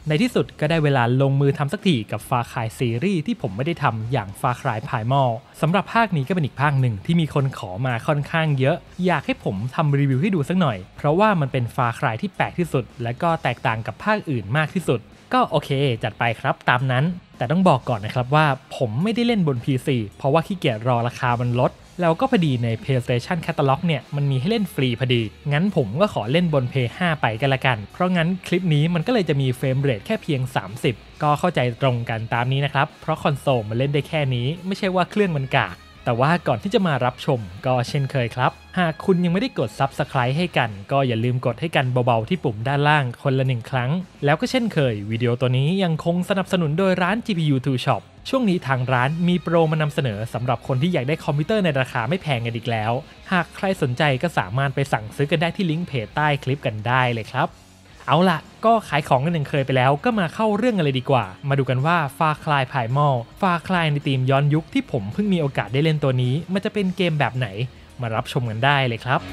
ในที่สุดก็ได้เวลาลงมือทำสักทีกับ Far Cry ซีรีส์ที่ผมไม่ได้ทำอย่าง Far Cry Primal สำหรับภาคนี้ก็เป็นอีกภาคหนึ่งที่มีคนขอมาค่อนข้างเยอะอยากให้ผมทำรีวิวให้ดูสักหน่อยเพราะว่ามันเป็น Far Cry ที่แปลกที่สุดและก็แตกต่างกับภาคอื่นมากที่สุดก็โอเคจัดไปครับตามนั้นแต่ต้องบอกก่อนนะครับว่าผมไม่ได้เล่นบน PC เพราะว่าขี้เกียจรอราคามันลดแล้วก็พอดีใน PlayStation Catalog เนี่ยมันมีให้เล่นฟรีพอดีงั้นผมก็ขอเล่นบน PS 5ไปกันละกันเพราะงั้นคลิปนี้มันก็เลยจะมีเฟรมเรทแค่เพียง30ก็เข้าใจตรงกันตามนี้นะครับเพราะคอนโซลมันเล่นได้แค่นี้ไม่ใช่ว่าเครื่องมันกากแต่ว่าก่อนที่จะมารับชมก็เช่นเคยครับหากคุณยังไม่ได้กด Subscribe ให้กันก็อย่าลืมกดให้กันเบาๆที่ปุ่มด้านล่างคนละ1ครั้งแล้วก็เช่นเคยวิดีโอตัวนี้ยังคงสนับสนุนโดยร้าน GPU 2 Shop ช่วงนี้ทางร้านมีโปรมานำเสนอสำหรับคนที่อยากได้คอมพิวเตอร์ในราคาไม่แพงกันอีกแล้วหากใครสนใจก็สามารถไปสั่งซื้อกันได้ที่ลิงก์เพจใต้คลิปกันได้เลยครับเอาล่ะก็ขายของกันหนึ่งเคยไปแล้วก็มาเข้าเรื่องกันเลยดีกว่ามาดูกันว่า Far Cry Primal Far Cry ในธีมย้อนยุคที่ผมเพิ่งมีโอกาสได้เล่นตัวนี้มันจะเป็นเกมแบบไหนมารับชมกันได้เลยครับ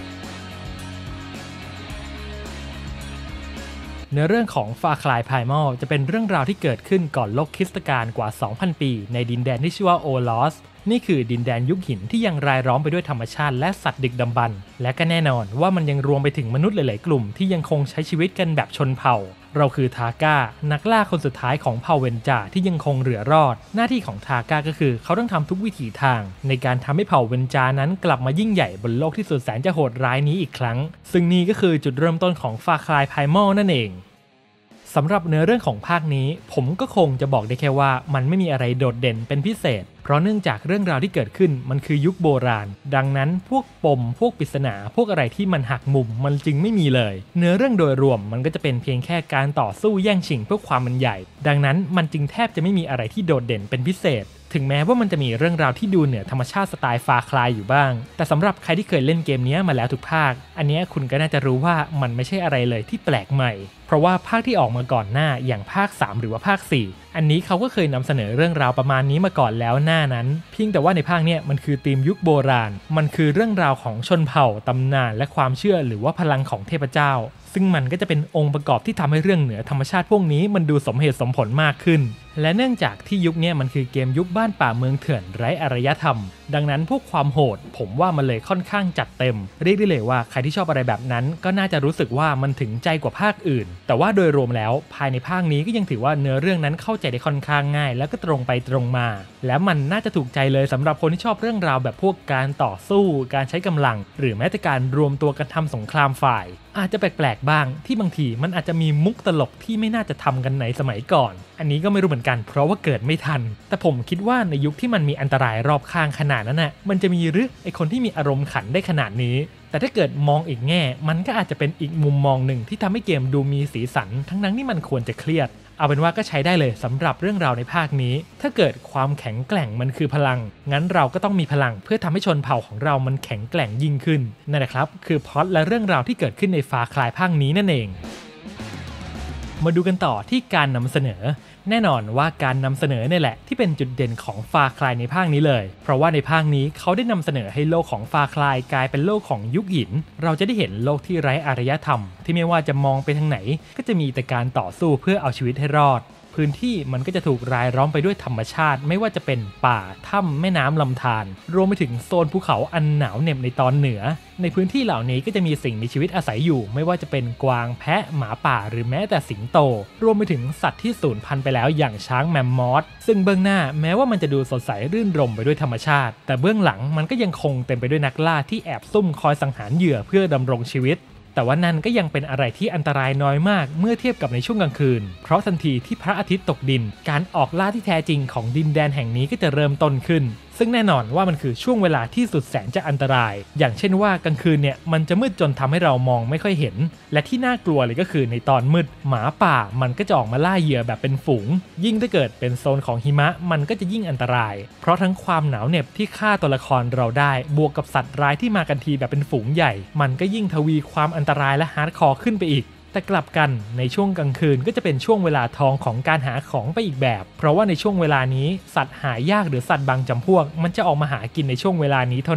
เนื้อเรื่องของ Far Cry Primal จะเป็นเรื่องราวที่เกิดขึ้นก่อนโลกคริสตกาลกว่า 2,000 ปีในดินแดนที่ชื่อว่าโอลอสนี่คือดินแดนยุคหินที่ยังรายล้อมไปด้วยธรรมชาติและสัตว์ดึกดำบรรพ์และก็แน่นอนว่ามันยังรวมไปถึงมนุษย์หลายๆกลุ่มที่ยังคงใช้ชีวิตกันแบบชนเผ่าเราคือทาก้านักล่าคนสุดท้ายของเผ่าเวนจาที่ยังคงเหลือรอดหน้าที่ของทาก้าก็คือเขาต้องทำทุกวิถีทางในการทำให้เผ่าเวนจานั้นกลับมายิ่งใหญ่บนโลกที่สุดแสนจะโหดร้ายนี้อีกครั้งซึ่งนี่ก็คือจุดเริ่มต้นของ Far Cry Primal นั่นเองสำหรับเนื้อเรื่องของภาคนี้ผมก็คงจะบอกได้แค่ว่ามันไม่มีอะไรโดดเด่นเป็นพิเศษเพราะเนื่องจากเรื่องราวที่เกิดขึ้นมันคือยุคโบราณดังนั้นพวกปมพวกปริศนาพวกอะไรที่มันหักมุมมันจึงไม่มีเลยเนื้อเรื่องโดยรวมมันก็จะเป็นเพียงแค่การต่อสู้แย่งชิงเพื่อความมันใหญ่ดังนั้นมันจึงแทบจะไม่มีอะไรที่โดดเด่นเป็นพิเศษถึงแม้ว่ามันจะมีเรื่องราวที่ดูเหนือธรรมชาติสไตล์ Far Cry อยู่บ้างแต่สำหรับใครที่เคยเล่นเกมนี้มาแล้วทุกภาคอันนี้คุณก็น่าจะรู้ว่ามันไม่ใช่อะไรเลยที่แปลกใหม่เพราะว่าภาคที่ออกมาก่อนหน้าอย่างภาค3หรือว่าภาค4อันนี้เขาก็เคยนำเสนอเรื่องราวประมาณนี้มาก่อนแล้วหน้านั้นเพียงแต่ว่าในภาคนี้มันคือธีมยุคโบราณมันคือเรื่องราวของชนเผ่าตำนานและความเชื่อหรือว่าพลังของเทพเจ้าซึ่งมันก็จะเป็นองค์ประกอบที่ทำให้เรื่องเหนือธรรมชาติพวกนี้มันดูสมเหตุสมผลมากขึ้นและเนื่องจากที่ยุคนี้มันคือเกมยุคบ้านป่าเมืองเถื่อนไร้อารยธรรมดังนั้นพวกความโหดผมว่ามันเลยค่อนข้างจัดเต็มเรียกได้เลยว่าใครที่ชอบอะไรแบบนั้นก็น่าจะรู้สึกว่ามันถึงใจกว่าภาคอื่นแต่ว่าโดยรวมแล้วภายในภาคนี้ก็ยังถือว่าเนื้อเรื่องนั้นเข้าใจได้ค่อนข้างง่ายแล้วก็ตรงไปตรงมาและมันน่าจะถูกใจเลยสำหรับคนที่ชอบเรื่องราวแบบพวกการต่อสู้การใช้กำลังหรือแม้แต่การรวมตัวกันทำสงครามฝ่ายอาจจะแปลกๆบ้างที่บางทีมันอาจจะมีมุกตลกที่ไม่น่าจะทำกันในสมัยก่อนอันนี้ก็ไม่รู้เหมือนกันเพราะว่าเกิดไม่ทันแต่ผมคิดว่าในยุคที่มันมีอันตรายรอบข้างขนาดนั้นน่ะมันจะมีหรือไอคนที่มีอารมณ์ขันได้ขนาดนี้แต่ถ้าเกิดมองอีกแง่มันก็อาจจะเป็นอีกมุมมองหนึ่งที่ทำให้เกมดูมีสีสันทั้งนั้นที่มันควรจะเครียดเอาเป็นว่าก็ใช้ได้เลยสำหรับเรื่องราวในภาคนี้ถ้าเกิดความแข็งแกร่งมันคือพลังงั้นเราก็ต้องมีพลังเพื่อทำให้ชนเผ่าของเรามันแข็งแกร่งยิ่งขึ้นนั่นแหละครับคือพล็อตและเรื่องราวที่เกิดขึ้นใน Far Cry ภาคนี้นั่นเองมาดูกันต่อที่การนำเสนอแน่นอนว่าการนำเสนอเนี่ยแหละที่เป็นจุดเด่นของ Far Cry ในภาคนี้เลยเพราะว่าในภาคนี้เขาได้นำเสนอให้โลกของ Far Cry กลายเป็นโลกของยุคหินเราจะได้เห็นโลกที่ไร้อารยธรรมที่ไม่ว่าจะมองไปทางไหนก็จะมีแต่การต่อสู้เพื่อเอาชีวิตให้รอดพื้นที่มันก็จะถูกรายล้อมไปด้วยธรรมชาติไม่ว่าจะเป็นป่าถ้ำแม่น้ำลำธารรวมไปถึงโซนภูเขาอันหนาวเหน็บในตอนเหนือในพื้นที่เหล่านี้ก็จะมีสิ่งมีชีวิตอาศัยอยู่ไม่ว่าจะเป็นกวางแพะหมาป่าหรือแม้แต่สิงโตรวมไปถึงสัตว์ที่สูญพันธุ์ไปแล้วอย่างช้างแมมมอธซึ่งเบื้องหน้าแม้ว่ามันจะดูสดใสรื่นรมไปด้วยธรรมชาติแต่เบื้องหลังมันก็ยังคงเต็มไปด้วยนักล่าที่แอบซุ่มคอยสังหารเหยื่อเพื่อดำรงชีวิตแต่ว่านั่นก็ยังเป็นอะไรที่อันตรายน้อยมากเมื่อเทียบกับในช่วงกลางคืนเพราะทันทีที่พระอาทิตย์ตกดินการออกล่าที่แท้จริงของดินแดนแห่งนี้ก็จะเริ่มต้นขึ้นซึ่งแน่นอนว่ามันคือช่วงเวลาที่สุดแสนจะอันตรายอย่างเช่นว่ากลางคืนเนี่ยมันจะมืดจนทำให้เรามองไม่ค่อยเห็นและที่น่ากลัวเลยก็คือในตอนมืดหมาป่ามันก็จะออกมาล่าเหยื่อแบบเป็นฝูงยิ่งถ้าเกิดเป็นโซนของหิมะมันก็จะยิ่งอันตรายเพราะทั้งความหนาวเหน็บที่ฆ่าตัวละครเราได้บวกกับสัตว์ร้ายที่มากันทีแบบเป็นฝูงใหญ่มันก็ยิ่งทวีความอันตรายและฮาร์ดคอร์ขึ้นไปอีกแต่กลับกันในช่วงกลางคืนก็จะเป็นช่วงเวลาทองของการหาของไปอีกแบบเพราะว่าในช่วงเวลานี้สัตว์หายากหรือสัตว์บางจำพวกมันจะออกมาหากินในช่วงเวลานี้เท่านั้น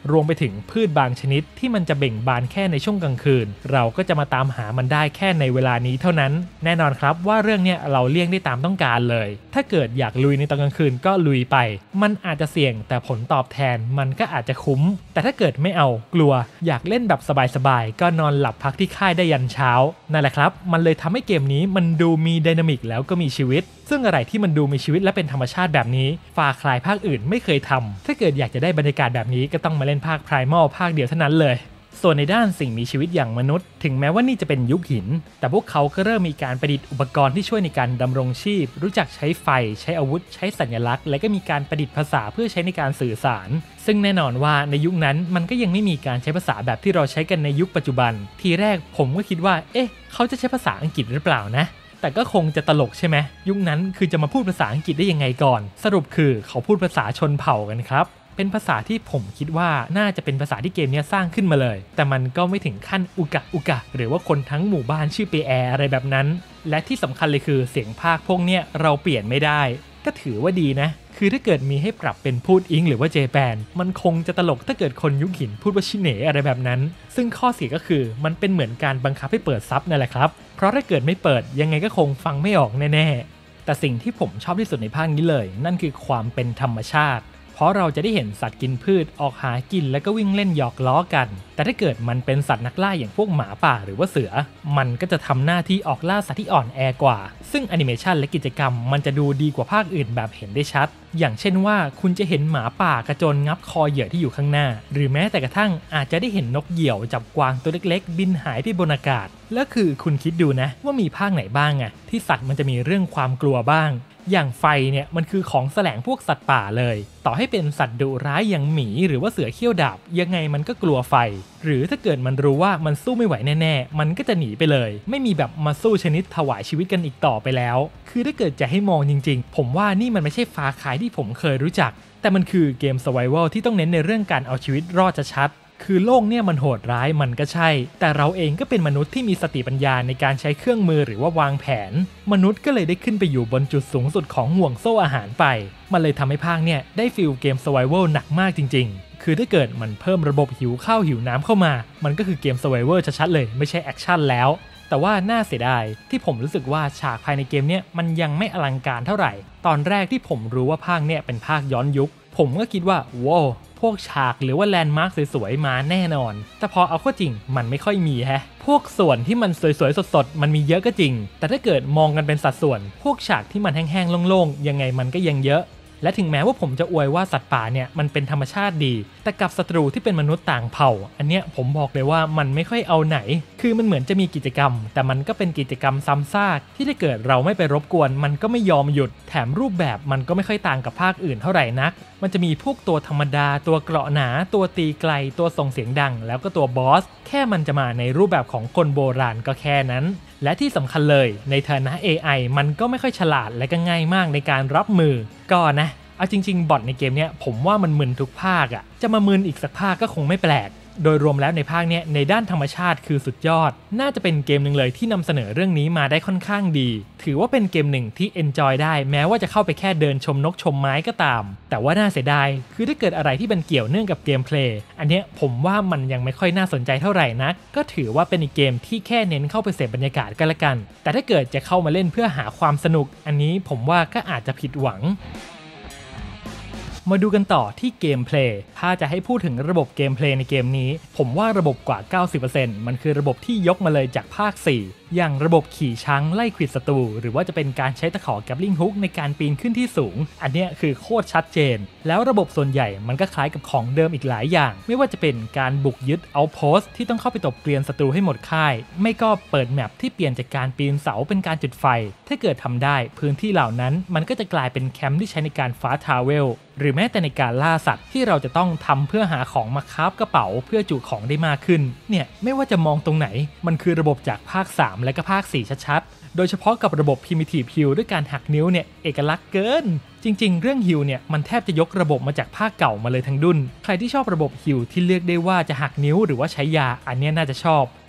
รวมไปถึงพืชบางชนิดที่มันจะเบ่งบานแค่ในช่วงกลางคืนเราก็จะมาตามหามันได้แค่ในเวลานี้เท่านั้นแน่นอนครับว่าเรื่องเนี้ยเราเลี่ยงได้ตามต้องการเลยถ้าเกิดอยากลุยในตอนกลางคืนก็ลุยไปมันอาจจะเสี่ยงแต่ผลตอบแทนมันก็อาจจะคุ้มแต่ถ้าเกิดไม่เอากลัวอยากเล่นแบบสบายๆก็นอนหลับพักที่ค่ายได้ยันเช้านั่นแหละครับมันเลยทำให้เกมนี้มันดูมีไดนามิกแล้วก็มีชีวิตซึ่งอะไรที่มันดูมีชีวิตและเป็นธรรมชาติแบบนี้Far Cryภาคอื่นไม่เคยทำถ้าเกิดอยากจะได้บรรยากาศแบบนี้ก็ต้องมาเล่นภาค Primal ภาคเดียวเท่านั้นเลยส่วนในด้านสิ่งมีชีวิตอย่างมนุษย์ถึงแม้ว่านี่จะเป็นยุคหินแต่พวกเขาก็เริ่มมีการประดิษฐ์อุปกรณ์ที่ช่วยในการดำรงชีพรู้จักใช้ไฟใช้อาวุธใช้สัญลักษณ์และก็มีการประดิษฐ์ภาษาเพื่อใช้ในการสื่อสารซึ่งแน่นอนว่าในยุคนั้นมันก็ยังไม่มีการใช้ภาษาแบบที่เราใช้กันในยุคปัจจุบันทีแรกผมก็คิดว่าเขาจะใช้ภาษาอังกฤษหรือเปล่านะแต่ก็คงจะตลกใช่ไหมยุคนั้นคือจะมาพูดภาษาอังกฤษได้ยังไงก่อนสรุปคือเขาพูดภาษาชนเผ่ากันครับเป็นภาษาที่ผมคิดว่าน่าจะเป็นภาษาที่เกมนี้สร้างขึ้นมาเลยแต่มันก็ไม่ถึงขั้นอุกะหรือว่าคนทั้งหมู่บ้านชื่อเปแอร์อะไรแบบนั้นและที่สำคัญเลยคือเสียงพากย์พวกเนี้ยเราเปลี่ยนไม่ได้ก็ถือว่าดีนะคือถ้าเกิดมีให้ปรับเป็นพูดอิงหรือว่าเจแปนมันคงจะตลกถ้าเกิดคนยุคหินพูดว่าชิเนะอะไรแบบนั้นซึ่งข้อเสียก็คือมันเป็นเหมือนการบังคับให้เปิดซับนั่นแหละครับเพราะถ้าเกิดไม่เปิดยังไงก็คงฟังไม่ออกแน่ๆแต่สิ่งที่ผมชอบที่สุดในภาคนี้เลยนั่นคือความเป็นธรรมชาติเพราะเราจะได้เห็นสัตว์กินพืชออกหากินแล้วก็วิ่งเล่นหยอกล้อกันแต่ถ้าเกิดมันเป็นสัตว์นักล่าอย่างพวกหมาป่าหรือว่าเสือมันก็จะทำหน้าที่ออกล่าสัตว์ที่อ่อนแอกว่าซึ่งแอนิเมชันและกิจกรรมมันจะดูดีกว่าภาคอื่นแบบเห็นได้ชัดอย่างเช่นว่าคุณจะเห็นหมาป่ากระโจนงับคอเหยื่อที่อยู่ข้างหน้าหรือแม้แต่กระทั่งอาจจะได้เห็นนกเหยี่ยวจับกวางตัวเล็กๆบินหายไปบนอากาศแล้วคือคุณคิดดูนะว่ามีภาคไหนบ้างที่สัตว์มันจะมีเรื่องความกลัวบ้างอย่างไฟเนี่ยมันคือของแสลงพวกสัตว์ป่าเลยต่อให้เป็นสัตว์ดุร้ายอย่างหมีหรือว่าเสือเขี้ยวดาบยังไงมันก็กลัวไฟหรือถ้าเกิดมันรู้ว่ามันสู้ไม่ไหวแน่ๆมันก็จะหนีไปเลยไม่มีแบบมาสู้ชนิดถวายชีวิตกันอีกต่อไปแล้วคือถ้าเกิดจะให้มองจริงๆผมว่านี่มันไม่ใช่ฟาร์คายที่ผมเคยรู้จักแต่มันคือเกม Survival ที่ต้องเน้นในเรื่องการเอาชีวิตรอดชัดคือโลกเนี่ยมันโหดร้ายมันก็ใช่แต่เราเองก็เป็นมนุษย์ที่มีสติปัญญาในการใช้เครื่องมือหรือว่าวางแผนมนุษย์ก็เลยได้ขึ้นไปอยู่บนจุดสูงสุดของห่วงโซ่อาหารไปมันเลยทำให้ภาคเนี่ยได้ฟีลเกม Survival หนักมากจริงๆคือถ้าเกิดมันเพิ่มระบบหิวข้าวหิวน้ำเข้ามามันก็คือเกม Survival ชัดๆเลยไม่ใช่แอคชั่นแล้วแต่ว่าน่าเสียดายที่ผมรู้สึกว่าฉากภายในเกมเนี่ยมันยังไม่อลังการเท่าไหร่ตอนแรกที่ผมรู้ว่าภาคเนี่ยเป็นภาคย้อนยุคผมก็คิดว่าว้าวพวกฉากหรือว่าแลนด์มาร์คสวยๆมาแน่นอนแต่พอเอาเข้าจริงมันไม่ค่อยมีพวกส่วนที่มันสวยๆสดๆมันมีเยอะก็จริงแต่ถ้าเกิดมองกันเป็นสัดส่วนพวกฉากที่มันแห้งๆโล่งๆยังไงมันก็ยังเยอะและถึงแม้ว่าผมจะอวยว่าสัตว์ป่าเนี่ยมันเป็นธรรมชาติดีแต่กับศัตรูที่เป็นมนุษย์ต่างเผ่าอันเนี้ยผมบอกเลยว่ามันไม่ค่อยเอาไหนคือมันเหมือนจะมีกิจกรรมแต่มันก็เป็นกิจกรรมซ้ำซากที่ถ้าเกิดเราไม่ไปรบกวนมันก็ไม่ยอมหยุดแถมรูปแบบมันก็ไม่ค่อยต่างกับภาคอื่นเท่าไหร่นักมันจะมีพวกตัวธรรมดาตัวเกราะหนาตัวตีไกลตัวส่งเสียงดังแล้วก็ตัวบอสแค่มันจะมาในรูปแบบของคนโบราณก็แค่นั้นและที่สำคัญเลยในฐานะ AI มันก็ไม่ค่อยฉลาดและก็ง่ายมากในการรับมือก็นะเอาจริงๆบอทในเกมเนี้ยผมว่ามันมึนทุกภาคจะมามึนอีกสักภาคก็คงไม่แปลกโดยรวมแล้วในภาคเนี้ยในด้านธรรมชาติคือสุดยอดน่าจะเป็นเกมหนึ่งเลยที่นำเสนอเรื่องนี้มาได้ค่อนข้างดีถือว่าเป็นเกมหนึ่งที่ enjoy ได้แม้ว่าจะเข้าไปแค่เดินชมนกชมไม้ก็ตามแต่ว่าน่าเสียดายคือถ้าเกิดอะไรที่มันเกี่ยวเนื่องกับเกมเพลย์อันเนี้ยผมว่ามันยังไม่ค่อยน่าสนใจเท่าไหร่นักก็ถือว่าเป็นอีกเกมที่แค่เน้นเข้าไปเสพบรรยากาศกันละกันแต่ถ้าเกิดจะเข้ามาเล่นเพื่อหาความสนุกอันนี้ผมว่าก็อาจจะผิดหวังมาดูกันต่อที่เกมเพลย์ถ้าจะให้พูดถึงระบบเกมเพลย์ในเกมนี้ผมว่าระบบกว่า 90% มันคือระบบที่ยกมาเลยจากภาค 4อย่างระบบขี่ช้างไล่ขวิดศัตรูหรือว่าจะเป็นการใช้ตะขอแกปลิงฮุกในการปีนขึ้นที่สูงอันนี้คือโคตรชัดเจนแล้วระบบส่วนใหญ่มันก็คล้ายกับของเดิมอีกหลายอย่างไม่ว่าจะเป็นการบุกยึดเอาท์โพสต์ที่ต้องเข้าไปตบเกลียนศัตรูให้หมดค่ายไม่ก็เปิดแมปที่เปลี่ยนจากการปีนเสาเป็นการจุดไฟถ้าเกิดทำได้พื้นที่เหล่านั้นมันก็จะกลายเป็นแคมป์ที่ใช้ในการฟาสต์ทราเวลหรือแม้แต่ในการล่าสัตว์ที่เราจะต้องทำเพื่อหาของมาคราฟกระเป๋าเพื่อจุของได้มากขึ้นเนี่ยไม่ว่าจะมองตรงไหนมันคือระบบจากภาค 3 และก็ภาค 4 ชัดๆโดยเฉพาะกับระบบ Primitive Heal ด้วยการหักนิ้วเนี่ยเอกลักษณ์เกินจริงๆเรื่องฮิลเนี่ยมันแทบจะยกระบบมาจากภาคเก่ามาเลยทั้งดุนใครที่ชอบระบบฮิลที่เลือกได้ว่าจะหักนิ้วหรือว่าใช้ยาอันนี้น่าจะชอบ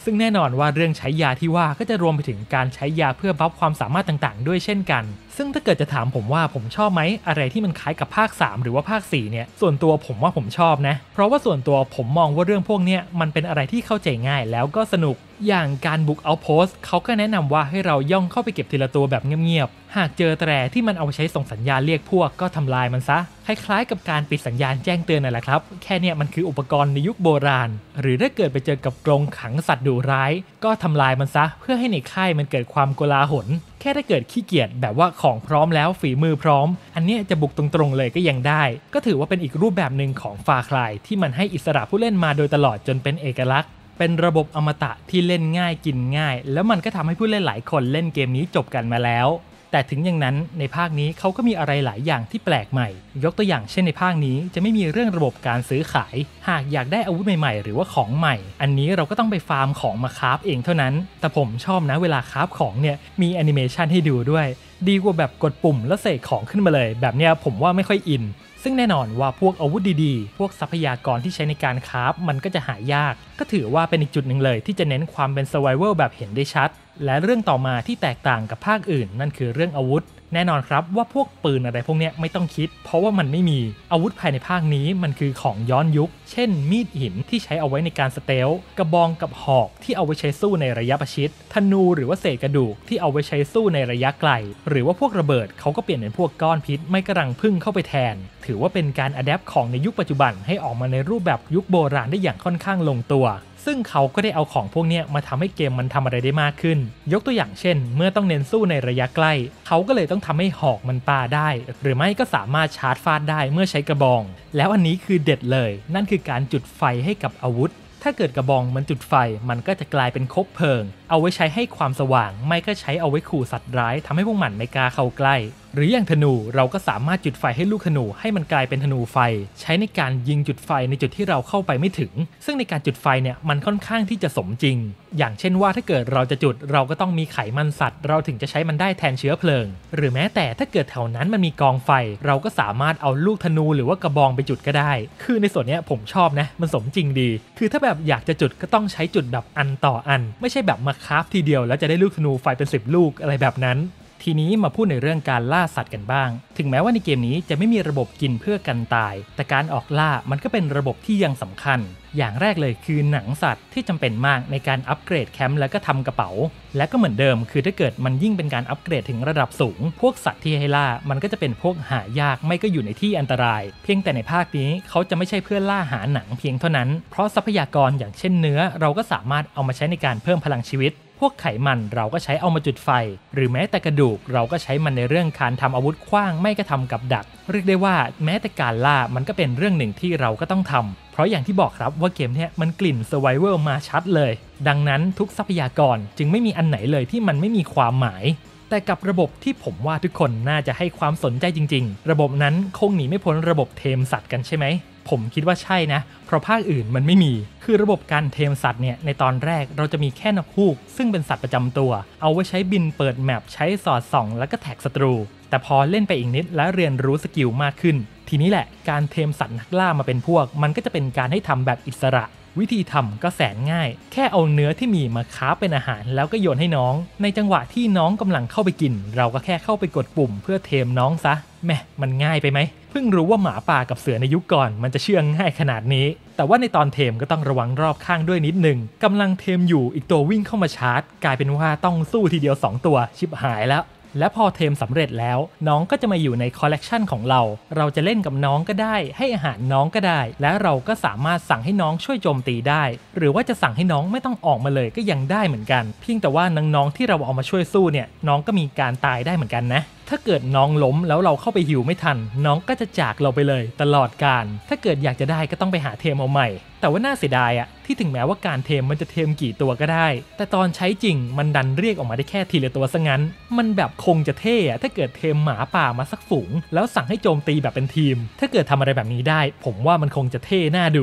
ซึ่งแน่นอนว่าเรื่องใช้ยาที่ว่าก็จะรวมไปถึงการใช้ยาเพื่อบัฟความสามารถต่างๆด้วยเช่นกันซึ่งถ้าเกิดจะถามผมว่าผมชอบไหมอะไรที่มันคล้ายกับภาค3หรือว่าภาค4เนี่ยส่วนตัวผมว่าผมชอบนะเพราะว่าส่วนตัวผมมองว่าเรื่องพวกนี้มันเป็นอะไรที่เข้าใจง่ายแล้วก็สนุกอย่างการบุกเอาโพสต์เขาก็แนะนำว่าให้เราย่องเข้าไปเก็บทีละตัวแบบเงียบๆหากเจอแตรที่มันเอาใช้ส่งสัญญาณเรียกพวกก็ทำลายมันซะคล้ายๆกับการปิดสัญญาณแจ้งเตือนนั่นแหละครับแค่เนี่ยมันคืออุปกรณ์ในยุคโบราณหรือถ้าเกิดไปเจอกับกรงขังสัตว์ดุร้ายก็ทำลายมันซะเพื่อให้ในค่ายมันเกิดความโกลาหลแค่ถ้าเกิดขี้เกียจแบบว่าของพร้อมแล้วฝีมือพร้อมอันนี้จะบุกตรงๆเลยก็ยังได้ก็ถือว่าเป็นอีกรูปแบบหนึ่งของฟาร์ครายที่มันให้อิสระผู้เล่นมาโดยตลอดจนเป็นเอกลักษณ์เป็นระบบอมตะที่เล่นง่ายกินง่ายแล้วมันก็ทำให้ผู้เล่นหลายคนเล่นเกมนี้จบกันมาแล้วแต่ถึงอย่างนั้นในภาคนี้เขาก็มีอะไรหลายอย่างที่แปลกใหม่ยกตัวอย่างเช่นในภาคนี้จะไม่มีเรื่องระบบการซื้อขายหากอยากได้อาวุธใหม่ๆหรือว่าของใหม่อันนี้เราก็ต้องไปฟาร์มของมาคราฟเองเท่านั้นแต่ผมชอบนะเวลาคราฟของเนี่ยมีแอนิเมชันให้ดูด้วยดีกว่าแบบกดปุ่มแล้วเสกของขึ้นมาเลยแบบเนี้ยผมว่าไม่ค่อยอินซึ่งแน่นอนว่าพวกอาวุธดีๆพวกทรัพยากรที่ใช้ในการคราฟมันก็จะหายากก็ถือว่าเป็นอีกจุดหนึ่งเลยที่จะเน้นความเป็น survival แบบเห็นได้ชัดและเรื่องต่อมาที่แตกต่างกับภาคอื่นนั่นคือเรื่องอาวุธแน่นอนครับว่าพวกปืนอะไรพวกนี้ไม่ต้องคิดเพราะว่ามันไม่มีอาวุธภายในภาคนี้มันคือของย้อนยุคเช่นมีดหินที่ใช้เอาไว้ในการสเตลกระบองกับหอกที่เอาไว้ใช้สู้ในระยะประชิดธนูหรือว่าเศษกระดูกที่เอาไว้ใช้สู้ในระยะไกลหรือว่าพวกระเบิดเขาก็เปลี่ยนเป็นพวกก้อนพิษไม่กระรังพึ่งเข้าไปแทนถือว่าเป็นการอะแดปของในยุคปัจจุบันให้ออกมาในรูปแบบยุคโบราณได้อย่างค่อนข้างลงตัวซึ่งเขาก็ได้เอาของพวกนี้มาทำให้เกมมันทำอะไรได้มากขึ้นยกตัวอย่างเช่นเมื่อต้องเน้นสู้ในระยะใกล้เขาก็เลยต้องทำให้หอกมันปาได้หรือไม่ก็สามารถชาร์จฟาดได้เมื่อใช้กระบองแล้วอันนี้คือเด็ดเลยนั่นคือการจุดไฟให้กับอาวุธถ้าเกิดกระบองมันจุดไฟมันก็จะกลายเป็นคบเพลิงเอาไว้ใช้ให้ความสว่างไม่ก็ใช้เอาไว้ขู่สัตว์ร้ายทำให้พวกมันไม่กล้าเข้าใกล้หรืออย่างธนูเราก็สามารถจุดไฟให้ลูกธนูให้มันกลายเป็นธนูไฟใช้ในการยิงจุดไฟในจุดที่เราเข้าไปไม่ถึงซึ่งในการจุดไฟเนี่ยมันค่อนข้างที่จะสมจริงอย่างเช่นว่าถ้าเกิดเราจะจุดเราก็ต้องมีไขมันสัตว์เราถึงจะใช้มันได้แทนเชื้อเพลิงหรือแม้แต่ถ้าเกิดแถวนั้นมันมีกองไฟเราก็สามารถเอาลูกธนูหรือว่ากระบองไปจุดก็ได้คือในส่วนนี้ผมชอบนะมันสมจริงดีคือถ้าแบบอยากจะจุดก็ต้องใช้จุดแบบอันต่ออันไม่ใช่แบบมาคราฟทีเดียวแล้วจะได้ลูกธนูไฟเป็น10ลูกอะไรแบบนั้นทีนี้มาพูดในเรื่องการล่าสัตว์กันบ้างถึงแม้ว่าในเกมนี้จะไม่มีระบบกินเพื่อกันตายแต่การออกล่ามันก็เป็นระบบที่ยังสำคัญอย่างแรกเลยคือหนังสัตว์ที่จำเป็นมากในการอัปเกรดแคมป์แล้วก็ทำกระเป๋าและก็เหมือนเดิมคือถ้าเกิดมันยิ่งเป็นการอัปเกรดถึงระดับสูงพวกสัตว์ที่ให้ล่ามันก็จะเป็นพวกหายากไม่ก็อยู่ในที่อันตรายเพียงแต่ในภาคนี้เขาจะไม่ใช่เพื่อล่าหาหนังเพียงเท่านั้นเพราะทรัพยากรอย่างเช่นเนื้อเราก็สามารถเอามาใช้ในการเพิ่มพลังชีวิตพวกไขมันเราก็ใช้เอามาจุดไฟหรือแม้แต่กระดูกเราก็ใช้มันในเรื่องการทำอาวุธขว้างไม่ก็ทำกับดักเรียกได้ว่าแม้แต่การล่ามันก็เป็นเรื่องหนึ่งที่เราก็ต้องทำเพราะอย่างที่บอกครับว่าเกมนี้มันกลิ่น Survival มาชัดเลยดังนั้นทุกทรัพยากรจึงไม่มีอันไหนเลยที่มันไม่มีความหมายแต่กับระบบที่ผมว่าทุกคนน่าจะให้ความสนใจจริงๆระบบนั้นคงหนีไม่พ้นระบบเทมสัตว์กันใช่ไหมผมคิดว่าใช่นะเพราะภาคอื่นมันไม่มีคือระบบการเทมสัตว์เนี่ยในตอนแรกเราจะมีแค่นกฮูกซึ่งเป็นสัตว์ประจำตัวเอาไว้ใช้บินเปิดแมปใช้สอดส่องแล้วก็แท็กศัตรูแต่พอเล่นไปอีกนิดและเรียนรู้สกิลมากขึ้นทีนี้แหละการเทมสัตว์นักล่ามาเป็นพวกมันก็จะเป็นการให้ทำแบบอิสระวิธีทำก็แสนง่ายแค่เอาเนื้อที่มีมาค้าเป็นอาหารแล้วก็โยนให้น้องในจังหวะที่น้องกำลังเข้าไปกินเราก็แค่เข้าไปกดปุ่มเพื่อเทมน้องซะแม่มันง่ายไปไหมเพิ่งรู้ว่าหมาป่ากับเสือในยุคก่อนมันจะเชื่องง่ายขนาดนี้แต่ว่าในตอนเทมก็ต้องระวังรอบข้างด้วยนิดนึงกำลังเทมอยู่อีกตัววิ่งเข้ามาชาร์จกลายเป็นว่าต้องสู้ทีเดียว2ตัวชิบหายแล้วและพอเทมสำเร็จแล้วน้องก็จะมาอยู่ในคอลเลกชันของเราจะเล่นกับน้องก็ได้ให้อาหารน้องก็ได้และเราก็สามารถสั่งให้น้องช่วยโจมตีได้หรือว่าจะสั่งให้น้องไม่ต้องออกมาเลยก็ยังได้เหมือนกันเพียงแต่ว่าน้องๆที่เราเอามาช่วยสู้เนี่ยน้องก็มีการตายได้เหมือนกันนะถ้าเกิดน้องล้มแล้วเราเข้าไปฮิวไม่ทันน้องก็จะจากเราไปเลยตลอดกาลถ้าเกิดอยากจะได้ก็ต้องไปหาเทมเอาใหม่แต่ว่าน่าเสียดายอะที่ถึงแม้ว่าการเทมมันจะเทมกี่ตัวก็ได้แต่ตอนใช้จริงมันดันเรียกออกมาได้แค่ทีละตัวซะงั้นมันแบบคงจะเท่อะถ้าเกิดเทมหมาป่ามาสักฝูงแล้วสั่งให้โจมตีแบบเป็นทีมถ้าเกิดทำอะไรแบบนี้ได้ผมว่ามันคงจะเท่น่าดู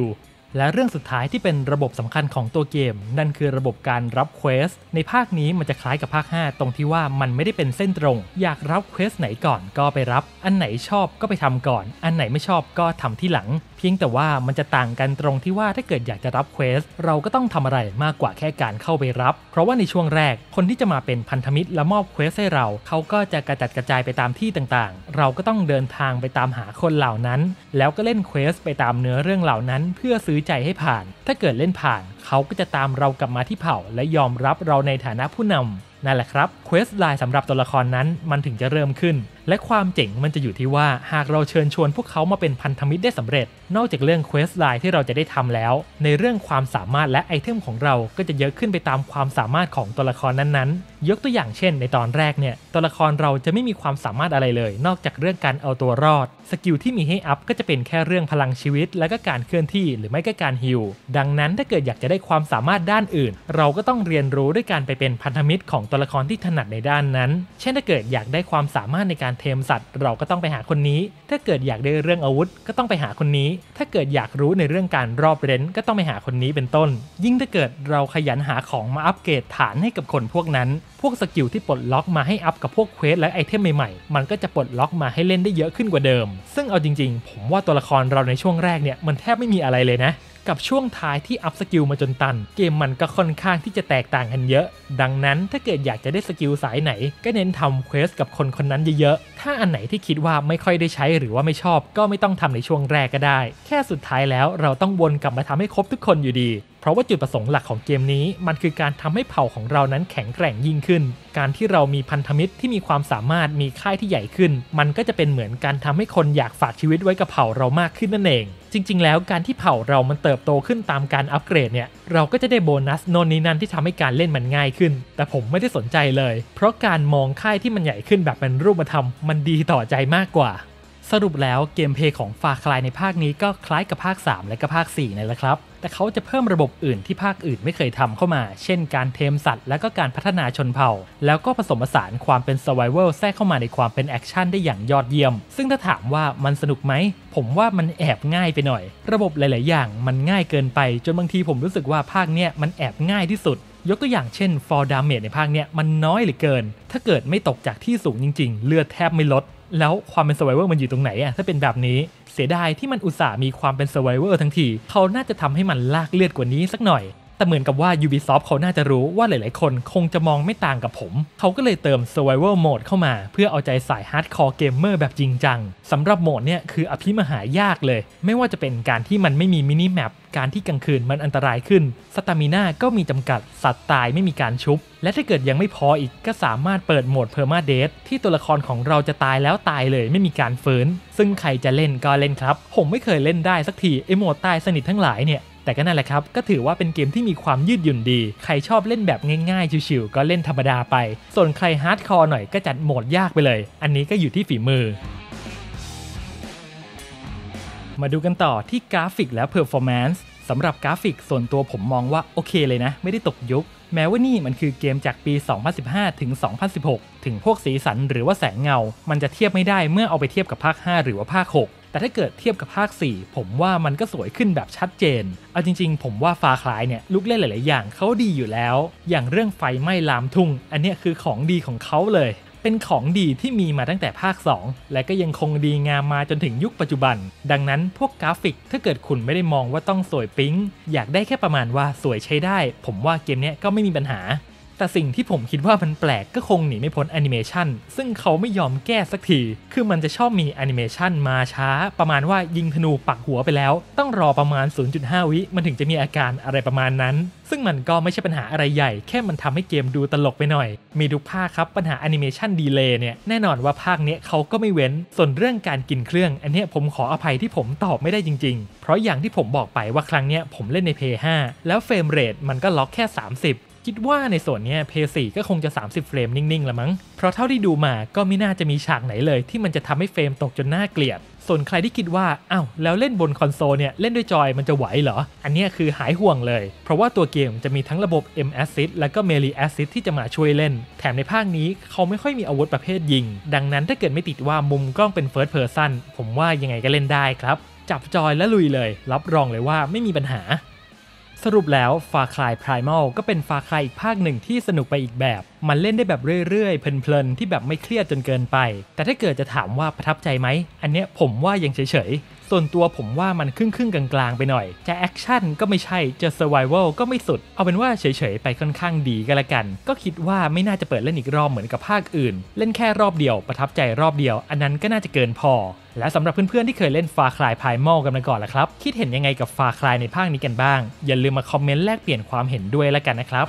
และเรื่องสุดท้ายที่เป็นระบบสำคัญของตัวเกมนั่นคือระบบการรับเควสในภาคนี้มันจะคล้ายกับภาค5ตรงที่ว่ามันไม่ได้เป็นเส้นตรงอยากรับเควสไหนก่อนก็ไปรับอันไหนชอบก็ไปทำก่อนอันไหนไม่ชอบก็ทำที่หลังเพียงแต่ว่ามันจะต่างกันตรงที่ว่าถ้าเกิดอยากจะรับเควสเราก็ต้องทำอะไรมากกว่าแค่การเข้าไปรับเพราะว่าในช่วงแรกคนที่จะมาเป็นพันธมิตรและมอบเควสให้เราเขาก็จะกระจัดกระจายไปตามที่ต่างๆเราก็ต้องเดินทางไปตามหาคนเหล่านั้นแล้วก็เล่นเควสไปตามเนื้อเรื่องเหล่านั้นเพื่อซื้อใจให้ผ่านถ้าเกิดเล่นผ่านเขาก็จะตามเรากลับมาที่เผ่าและยอมรับเราในฐานะผู้นำนั่นแหละครับเควสไลน์สำหรับตัวละครนั้นมันถึงจะเริ่มขึ้นและความเจ๋งมันจะอยู่ที่ว่าหากเราเชิญชวนพวกเขามาเป็นพันธมิตรได้สำเร็จนอกจากเรื่องเควสไลน์ที่เราจะได้ทำแล้วในเรื่องความสามารถและไอเทมของเราก็จะเยอะขึ้นไปตามความสามารถของตัวละครนั้นๆยกตัวอย่างเช่นในตอนแรกเนี่ยตัวละครเราจะไม่มีความสามารถอะไรเลยนอกจากเรื่องการเอาตัวรอดสกิลที่มีให้อัพก็จะเป็นแค่เรื่องพลังชีวิตและก็การเคลื่อนที่หรือไม่ก็การฮีลดังนั้นถ้าเกิดอยากจะได้ความสามารถด้านอื่นเราก็ต้องเรียนรู้ด้วยการไปเป็นพันธมิตรของตัวละครที่ถนัดในด้านนั้นเช่นถ้าเกิดอยากได้ความสามารถในการเทมสัตว์เราก็ต้องไปหาคนนี้ถ้าเกิดอยากได้เรื่องอาวุธก็ต้องไปหาคนนี้ถ้าเกิดอยากรู้ในเรื่องการรอบเร้นก็ต้องไปหาคนนี้เป็นต้นยิ่งถ้าเกิดเราขยันหาของมาอัปเกรดฐานให้กับคนพวกนั้นพวกสกิลที่ปลดล็อกมาให้อัพกับพวกเควสและไอเทมใหม่ๆมันก็จะปลดล็อกมาให้เล่นได้เยอะขึ้นกว่าเดิมซึ่งเอาจริงๆผมว่าตัวละครเราในช่วงแรกเนี่ยมันแทบไม่มีอะไรเลยนะกับช่วงท้ายที่อัพสกิลมาจนตันเกมมันก็ค่อนข้างที่จะแตกต่างกันเยอะดังนั้นถ้าเกิดอยากจะได้สกิลสายไหนก็เน้นทำเควสกับคนคนนั้นเยอะๆถ้าอันไหนที่คิดว่าไม่ค่อยได้ใช้หรือว่าไม่ชอบก็ไม่ต้องทำในช่วงแรกก็ได้แค่สุดท้ายแล้วเราต้องวนกลับมาทำให้ครบทุกคนอยู่ดีเพราะว่าจุดประสงค์หลักของเกมนี้มันคือการทำให้เผ่าของเรานั้นแข็งแกร่งยิ่งขึ้นการที่เรามีพันธมิตรที่มีความสามารถมีค่ายที่ใหญ่ขึ้นมันก็จะเป็นเหมือนการทำให้คนอยากฝากชีวิตไว้กับเผ่าเรามากขึ้นนั่นเองจริงๆแล้วการที่เผ่าเรามันเติบโตขึ้นตามการอัปเกรดเนี่ยเราก็จะได้โบนัสโน่นนี่นั่นที่ทำให้การเล่นมันง่ายขึ้นแต่ผมไม่ได้สนใจเลยเพราะการมองค่ายที่มันใหญ่ขึ้นแบบเป็นรูปธรรมมันดีต่อใจมากกว่าสรุปแล้วเกมเพลย์ของฟาร์คลายในภาคนี้ก็คล้ายกับภาค3และก็ภาค4นั่นแหละครับแต่เขาจะเพิ่มระบบอื่นที่ภาคอื่นไม่เคยทำเข้ามาเช่นการเทมสัตว์และก็การพัฒนาชนเผ่าแล้วก็ผสมผสานความเป็น Survival แทรกเข้ามาในความเป็นแอคชั่นได้อย่างยอดเยี่ยมซึ่งถ้าถามว่ามันสนุกไหมผมว่ามันแอบง่ายไปหน่อยระบบหลายๆอย่างมันง่ายเกินไปจนบางทีผมรู้สึกว่าภาคเนี้ยมันแอบง่ายที่สุดยกตัวอย่างเช่น Fall Damage ในภาคเนี้ยมันน้อยเหลือเกินถ้าเกิดไม่ตกจากที่สูงจริงๆเลือดแทบไม่ลดแล้วความเป็น Survivor มันอยู่ตรงไหนอะถ้าเป็นแบบนี้เสียดายที่มันอุตส่าห์มีความเป็น Survivor ทั้งทีเขาน่าจะทำให้มันลากเลือดกว่านี้สักหน่อยแต่เหมือนกับว่า Ubisoft เขาน่าจะรู้ว่าหลายๆคนคงจะมองไม่ต่างกับผมเขาก็เลยเติม Survival Mode เข้ามาเพื่อเอาใจสาย Hardcore Gamer แบบจริงจังสำหรับโหมดเนี่ยคืออภิมหายากเลยไม่ว่าจะเป็นการที่มันไม่มีมินิแมปการที่กลางคืนมันอันตรายขึ้นสตามิน่าก็มีจำกัดสัตว์ตายไม่มีการชุบและถ้าเกิดยังไม่พออีกก็สามารถเปิดโหมด Permadeath ที่ตัวละครของเราจะตายแล้วตายเลยไม่มีการฟื้นซึ่งใครจะเล่นก็เล่นครับผมไม่เคยเล่นได้สักทีไอโหมดตายสนิททั้งหลายเนี่ยแต่ก็นั่นแหละครับก็ถือว่าเป็นเกมที่มีความยืดหยุ่นดีใครชอบเล่นแบบง่ายๆชิวๆก็เล่นธรรมดาไปส่วนใครฮาร์ดคอร์หน่อยก็จัดโหมดยากไปเลยอันนี้ก็อยู่ที่ฝีมือมาดูกันต่อที่กราฟิกและ Performance สำหรับกราฟิกส่วนตัวผมมองว่าโอเคเลยนะไม่ได้ตกยุคแม้ว่านี่มันคือเกมจากปี 2015 ถึง 2016 ถึงพวกสีสันหรือว่าแสงเงามันจะเทียบไม่ได้เมื่อเอาไปเทียบกับภาค 5 หรือว่าภาค 6 แต่ถ้าเกิดเทียบกับภาค 4 ผมว่ามันก็สวยขึ้นแบบชัดเจนเอาจริงๆผมว่าฟาร์คลายเนี่ยลูกเล่นหลายๆอย่างเขาดีอยู่แล้วอย่างเรื่องไฟไหม้ลามทุ่งอันนี้คือของดีของเขาเลยเป็นของดีที่มีมาตั้งแต่ภาค 2 และก็ยังคงดีงามมาจนถึงยุคปัจจุบันดังนั้นพวกกราฟิกถ้าเกิดคุณไม่ได้มองว่าต้องสวยปิ๊งอยากได้แค่ประมาณว่าสวยใช้ได้ผมว่าเกมนี้ก็ไม่มีปัญหาแต่สิ่งที่ผมคิดว่ามันแปลกก็คงหนีไม่พ้นแอนิเมชันซึ่งเขาไม่ยอมแก้สักทีคือมันจะชอบมีแอนิเมชันมาช้าประมาณว่ายิงธนูปักหัวไปแล้วต้องรอประมาณ 0.5 วิมันถึงจะมีอาการอะไรประมาณนั้นซึ่งมันก็ไม่ใช่ปัญหาอะไรใหญ่แค่มันทำให้เกมดูตลกไปหน่อยมีทุกภาคครับปัญหาแอนิเมชันดีเลย์เนี่ยแน่นอนว่าภาคนี้เขาก็ไม่เว้นส่วนเรื่องการกินเครื่องอันนี้ผมขออภัยที่ผมตอบไม่ได้จริงๆเพราะอย่างที่ผมบอกไปว่าครั้งนี้ผมเล่นใน PS5 แล้วเฟรมเรทมันก็ล็อกแค่30คิดว่าในส่วนนี้ PS4 ก็คงจะ30เฟรมนิ่งๆละมั้งเพราะเท่าที่ดูมาก็ไม่น่าจะมีฉากไหนเลยที่มันจะทำให้เฟรมตกจนน่าเกลียดส่วนใครที่คิดว่าอ้าวแล้วเล่นบนคอนโซลเนี่ยเล่นด้วยจอยมันจะไหวเหรออันนี้คือหายห่วงเลยเพราะว่าตัวเกมจะมีทั้งระบบ M Assist และก็ Melee Assist ที่จะมาช่วยเล่นแถมในภาคนี้เขาไม่ค่อยมีอาวุธประเภทยิงดังนั้นถ้าเกิดไม่ติดว่ามุมกล้องเป็น First Person ผมว่ายังไงก็เล่นได้ครับจับจอยและลุยเลยรับรองเลยว่าไม่มีปัญหาสรุปแล้ว Far Cry Primal ก็เป็น Far Cry อีกภาคหนึ่งที่สนุกไปอีกแบบมันเล่นได้แบบเรื่อยๆเพลินๆที่แบบไม่เครียดจนเกินไปแต่ถ้าเกิดจะถามว่าประทับใจไหมอันเนี้ยผมว่ายังเฉยๆส่วนตัวผมว่ามันครึ่งๆกลางๆไปหน่อยจะแอคชั่นก็ไม่ใช่จะ Survival ก็ไม่สุดเอาเป็นว่าเฉยๆไปค่อนข้างดีก็แล้วกันก็คิดว่าไม่น่าจะเปิดเล่นอีกรอบเหมือนกับภาคอื่นเล่นแค่รอบเดียวประทับใจรอบเดียวอันนั้นก็น่าจะเกินพอและสำหรับเพื่อนๆที่เคยเล่น Far Cry Primal กันมาก่อนล่ะครับคิดเห็นยังไงกับ Far Cry ในภาคนี้กันบ้างอย่าลืมมาคอมเมนต์แลกเปลี่ยนความเห็นด้วยแล้วกันนะครับ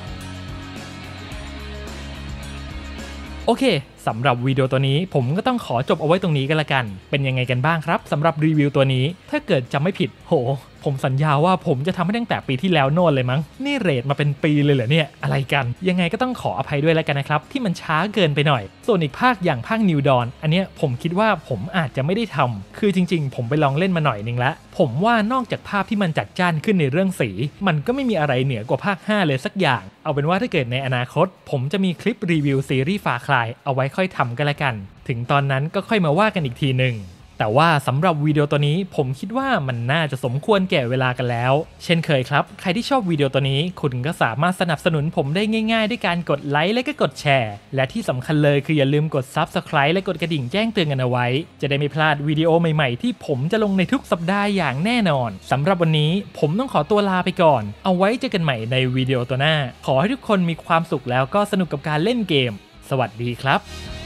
โอเคสำหรับวิดีโอตัวนี้ผมก็ต้องขอจบเอาไว้ตรงนี้กันละกันเป็นยังไงกันบ้างครับสำหรับรีวิวตัวนี้ถ้าเกิดจำไม่ผิดโหผมสัญญาว่าผมจะทำให้ตั้งแต่ปีที่แล้วโน่นเลยมั้งนี่เรทมาเป็นปีเลยเหรอเนี่ยอะไรกันยังไงก็ต้องขออภัยด้วยแล้วกันนะครับที่มันช้าเกินไปหน่อยส่วนอีกภาคอย่างภาค New Dawn อันเนี้ยผมคิดว่าผมอาจจะไม่ได้ทำคือจริงๆผมไปลองเล่นมาหน่อยนึงแล้วผมว่านอกจากภาพที่มันจัดจ้านขึ้นในเรื่องสีมันก็ไม่มีอะไรเหนือกว่าภาค5เลยสักอย่างเอาเป็นว่าถ้าเกิดในอนาคตผมจะมีคลิปรีวิวซีรีส์ Far Cry เอาไว้ค่อยทำกันละกันถึงตอนนั้นก็ค่อยมาว่ากันอีกทีหนึ่งแต่ว่าสำหรับวิดีโอตัวนี้ผมคิดว่ามันน่าจะสมควรแก่เวลากันแล้วเช่นเคยครับใครที่ชอบวิดีโอตัวนี้คุณก็สามารถสนับสนุนผมได้ง่ายๆด้วยการกดไลค์และก็กดแชร์และที่สำคัญเลยคืออย่าลืมกด Subscribe และกดกระดิ่งแจ้งเตือนกันเอาไว้จะได้ไม่พลาดวิดีโอใหม่ๆที่ผมจะลงในทุกสัปดาห์อย่างแน่นอนสำหรับวันนี้ผมต้องขอตัวลาไปก่อนเอาไว้เจอกันใหม่ในวิดีโอตัวหน้าขอให้ทุกคนมีความสุขแล้วก็สนุกกับการเล่นเกมสวัสดีครับ